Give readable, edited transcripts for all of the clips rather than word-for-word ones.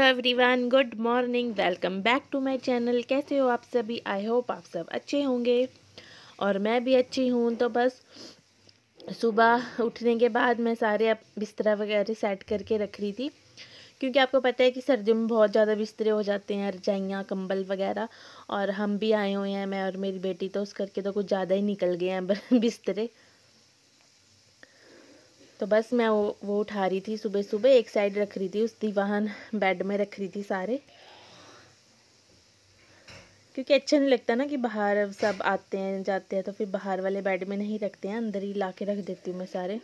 Everyone, good morning. Welcome back to my channel. कैसे हो आप सभी? आई होप आप सब अच्छे होंगे और मैं भी अच्छी हूँ। तो बस सुबह उठने के बाद मैं सारे अब बिस्तरा वगैरह सेट करके रख रही थी, क्योंकि आपको पता है कि सर्दियों में बहुत ज़्यादा बिस्तरे हो जाते हैं, रजाइयाँ, कंबल वगैरह। और हम भी आए हुए हैं, मैं और मेरी बेटी, तो उस करके तो कुछ ज़्यादा ही निकल गए हैं बिस्तरे। तो बस मैं वो उठा रही थी सुबह सुबह, एक साइड रख रही थी, उस दीवान बेड में रख रही थी सारे, क्योंकि अच्छा नहीं लगता ना कि बाहर सब आते हैं जाते हैं तो फिर बाहर वाले बेड में नहीं रखते हैं, अंदर ही ला के रख देती हूँ मैं सारे।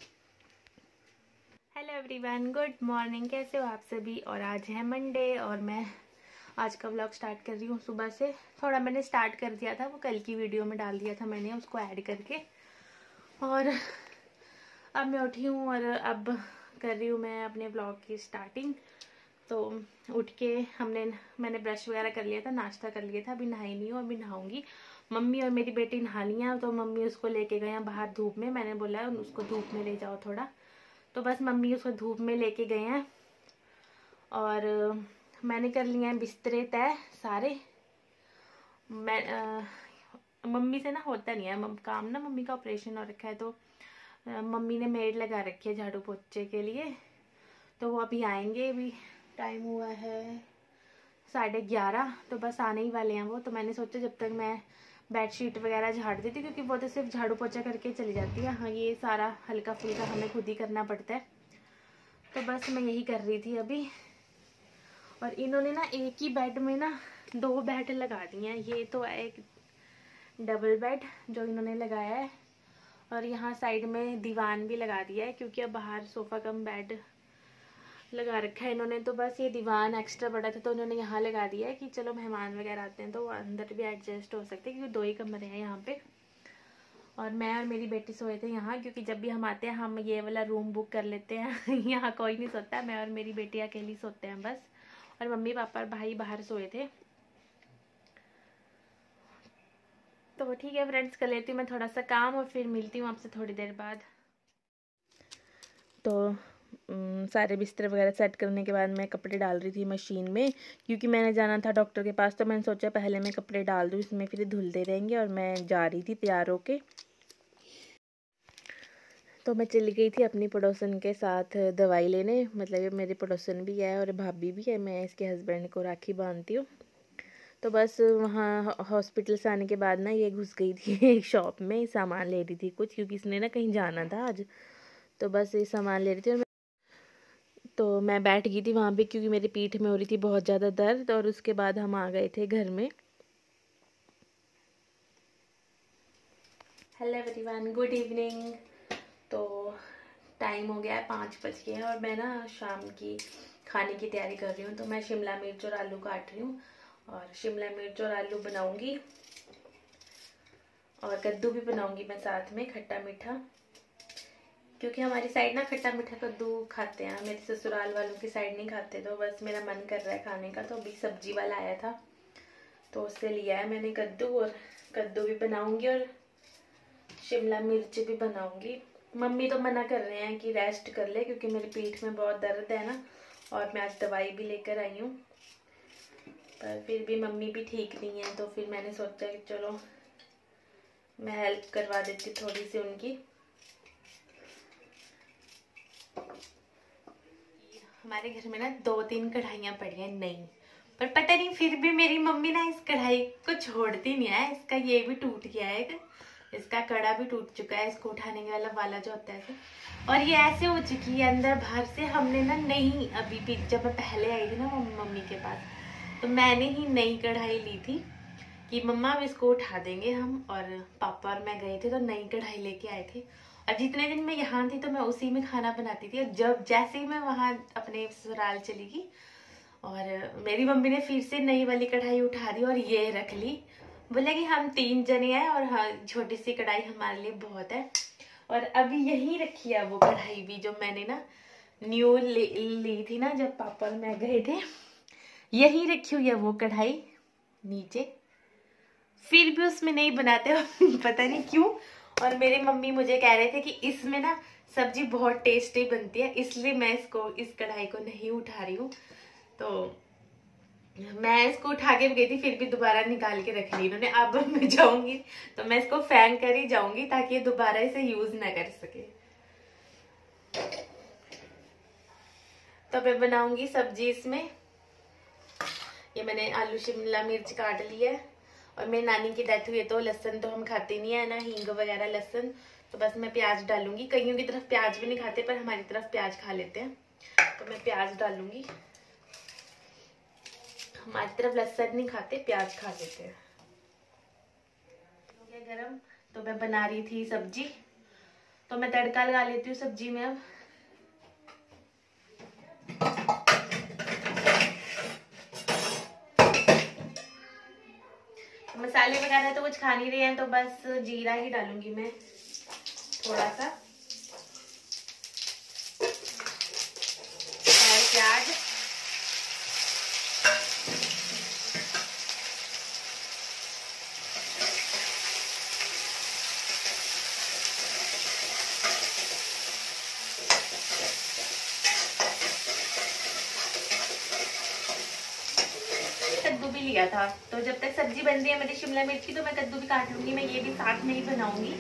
Hello everyone, good morning. कैसे हो आप सभी? और आज है मंडे और मैं आज का व्लॉग स्टार्ट कर रही हूँ सुबह से। थोड़ा मैंने स्टार्ट कर दिया था, वो कल की वीडियो में डाल दिया था मैंने, उसको ऐड करके। और अब मैं उठी हूँ और अब कर रही हूँ मैं अपने व्लॉग की स्टार्टिंग। तो उठ के मैंने ब्रश वगैरह कर लिया था, नाश्ता कर लिया था, अभी नहाई नहीं हूँ, अभी नहाऊंगी। मम्मी और मेरी बेटी नहा ली हैं, तो मम्मी उसको लेके गए हैं बाहर धूप में। मैंने बोला है उसको धूप में ले जाओ थोड़ा, तो बस मम्मी उसको धूप में लेके गए हैं। और मैंने कर लिए हैं बिस्तरे तय सारे। मम्मी से ना होता नहीं है काम ना, मम्मी का ऑपरेशन हो रखा है, तो मम्मी ने मेड लगा रखी है झाड़ू पोछे के लिए। तो वो अभी आएंगे, अभी टाइम हुआ है 11:30, तो बस आने ही वाले हैं वो। तो मैंने सोचा जब तक मैं बेडशीट वगैरह झाड़ देती, क्योंकि वो तो सिर्फ झाड़ू पोछा करके चली जाती है। हाँ, ये सारा हल्का फुल्का हमें खुद ही करना पड़ता है, तो बस मैं यही कर रही थी अभी। और इन्होंने ना एक ही बेड में ना 2 बेड लगा दिए हैं। ये तो है एक डबल बेड जो इन्होंने लगाया है, और यहाँ साइड में दीवान भी लगा दिया है, क्योंकि अब बाहर सोफ़ा कम बेड लगा रखा है इन्होंने। तो बस ये दीवान एक्स्ट्रा बड़ा था, तो उन्होंने यहाँ लगा दिया है कि चलो मेहमान वगैरह आते हैं तो वो अंदर भी एडजस्ट हो सकते हैं, क्योंकि 2 ही कमरे हैं यहाँ पे। और मैं और मेरी बेटी सोए थे यहाँ, क्योंकि जब भी हम आते हैं हम ये वाला रूम बुक कर लेते हैं यहाँ कोई नहीं सोता, मैं और मेरी बेटी अकेली सोते हैं बस। और मम्मी पापा और भाई बाहर सोए थे। तो ठीक है फ्रेंड्स, कर लेती हूँ मैं थोड़ा सा काम और फिर मिलती हूँ आपसे थोड़ी देर बाद। तो सारे बिस्तर वगैरह सेट करने के बाद मैं कपड़े डाल रही थी मशीन में, क्योंकि मैंने जाना था डॉक्टर के पास। तो मैंने सोचा पहले मैं कपड़े डाल दूँ इसमें, फिर धुलते रहेंगे। और मैं जा रही थी तैयार होके। तो मैं चली गई थी अपनी पड़ोसन के साथ दवाई लेने, मतलब मेरे पड़ोसन भी है और भाभी भी है, मैं इसके हस्बैंड को राखी बांधती हूँ। तो बस वहाँ हॉस्पिटल से आने के बाद ना ये घुस गई थी एक शॉप में, सामान ले रही थी कुछ, क्योंकि इसने ना कहीं जाना था आज। तो बस ये सामान ले रही थी। और तो मैं बैठ गई थी वहाँ पे, क्योंकि मेरी पीठ में हो रही थी बहुत ज़्यादा दर्द। और उसके बाद हम आ गए थे घर में। Hello everyone, good evening. तो टाइम हो गया है 5 बज गए हैं और मैं ना शाम की खाने की तैयारी कर रही हूँ। तो मैं शिमला मिर्च और आलू काट रही हूँ, और शिमला मिर्च और आलू बनाऊंगी, और कद्दू भी बनाऊंगी मैं साथ में, खट्टा मीठा। क्योंकि हमारी साइड ना खट्टा मीठा कद्दू खाते हैं, मेरे ससुराल वालों की साइड नहीं खाते। तो बस मेरा मन कर रहा है खाने का, तो अभी सब्जी वाला आया था तो उससे लिया है मैंने कद्दू, और कद्दू भी बनाऊंगी और शिमला मिर्च भी बनाऊंगी। मम्मी तो मना कर रहे हैं कि रेस्ट कर ले, क्योंकि मेरी पीठ में बहुत दर्द है ना, और मैं आज दवाई भी लेकर आई हूँ। पर फिर भी मम्मी भी ठीक नहीं है, तो फिर मैंने सोचा कि चलो मैं हेल्प करवा देती थोड़ी सी उनकी। हमारे घर में ना 2-3 कढ़ाइयाँ पड़ी हैं नई, पर पता नहीं फिर भी मेरी मम्मी ना इस कढ़ाई को छोड़ती नहीं है। इसका ये भी टूट गया है, इसका कड़ा भी टूट चुका है, इसको उठाने वाला वाला जो होता है। और ये ऐसे हो चुकी है अंदर बाहर से। हमने ना नहीं, अभी भी जब मैं पहले आई थी ना मम्मी के पास, तो मैंने ही नई कढ़ाई ली थी कि मम्मा अब इसको उठा देंगे हम। और पापा और मैं गए थे तो नई कढ़ाई लेके आए थे, और जितने दिन मैं यहाँ थी तो मैं उसी में खाना बनाती थी। और जब जैसे ही मैं वहाँ अपने ससुराल चली गई, और मेरी मम्मी ने फिर से नई वाली कढ़ाई उठा दी और ये रख ली। बोला कि हम 3 जने हैं और हाँ, छोटी सी कढ़ाई हमारे लिए बहुत है। और अभी यही रखी है वो कढ़ाई भी, जो मैंने ना न्यू ली थी ना जब पापा और मैं गए थे, यही रखी हुई है वो कढ़ाई नीचे। फिर भी उसमें नहीं बनाते हो पता नहीं क्यों। और मेरी मम्मी मुझे कह रहे थे कि इसमें ना सब्जी बहुत टेस्टी बनती है, इसलिए मैं इस कढ़ाई को नहीं उठा रही हूँ। तो मैं इसको उठा के भी गई थी, फिर भी दोबारा निकाल के रख ली इन्होंने। अब मैं जाऊंगी तो मैं इसको फेंक कर ही जाऊंगी ताकि ये दोबारा इसे यूज ना कर सके। तो मैं बनाऊंगी सब्जी इसमें। ये मैंने आलू शिमला मिर्च काट लिया है, और मेरी नानी की डेथ हुई है तो लहसुन तो हम खाते नहीं है ना, हींग वगैरह लहसुन, तो बस मैं प्याज डालूंगी। कईयों की तरफ प्याज भी नहीं खाते पर हमारी तरफ प्याज खा लेते हैं, तो मैं प्याज डालूंगी। हमारी तरफ लहसुन नहीं खाते, प्याज खा लेते हैं। हो गया गरम, तो मैं बना रही थी सब्जी, तो मैं तड़का लगा लेती हूँ सब्जी में। अब मसाले वगैरह तो कुछ खा नहीं रहे हैं, तो बस जीरा ही डालूंगी मैं थोड़ा सा, और प्याज, कद्दू भी लिया था। तो जब तक सब्जी बन रही है मेरी शिमला मिर्च की, तो मैं कद्दू भी काट लूंगी। मैं ये भी साथ में ही बनाऊंगी।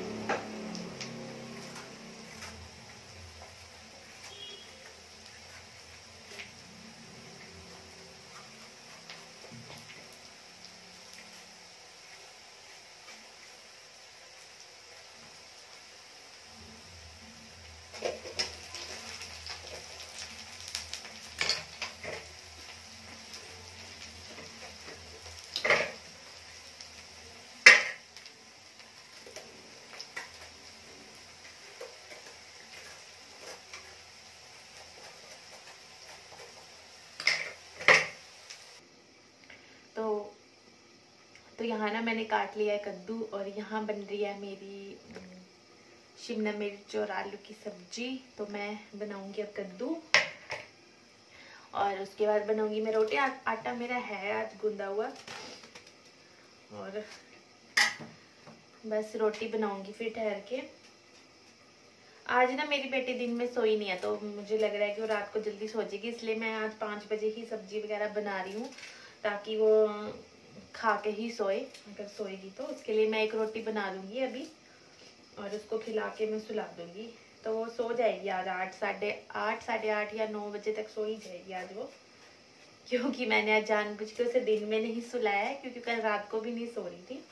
तो यहाँ ना मैंने काट लिया है कद्दू, और यहाँ बन रही है मेरी शिमला मिर्च और आलू की सब्जी। तो मैं बनाऊंगी अब कद्दू, और उसके बाद बनाऊंगी मैं रोटी। आटा मेरा है आज गूंदा हुआ, और बस रोटी बनाऊंगी फिर ठहर के। आज ना मेरी बेटी दिन में सोई नहीं है, तो मुझे लग रहा है कि वो रात को जल्दी सो जाएगी, इसलिए मैं आज 5 बजे ही सब्जी वगैरह बना रही हूँ, ताकि वो खा के ही सोए। अगर सोएगी तो उसके लिए मैं एक रोटी बना दूंगी अभी, और उसको खिला के मैं सुला दूंगी। तो वो सो जाएगी आज 8, साढ़े 8 या 9 बजे तक सो ही जाएगी आज वो, क्योंकि मैंने आज जानबूझ के उसे दिन में नहीं सुलाया है, क्योंकि कल रात को भी नहीं सो रही थी।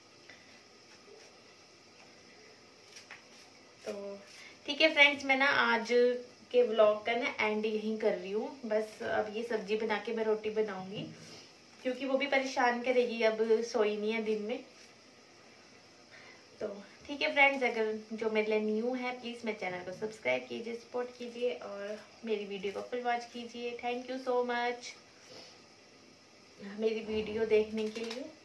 तो ठीक है फ्रेंड्स, मैं ना आज के व्लॉग का ना एंड यहीं कर रही हूँ। बस अब ये सब्जी बना के मैं रोटी बनाऊंगी, क्योंकि वो भी परेशान करेगी, अब सोई नहीं है दिन में। तो ठीक है फ्रेंड्स, अगर जो मेरे लिए न्यू है प्लीज़ मेरे चैनल को सब्सक्राइब कीजिए, सपोर्ट कीजिए, और मेरी वीडियो को फुल वॉच कीजिए। थैंक यू सो मच मेरी वीडियो देखने के लिए।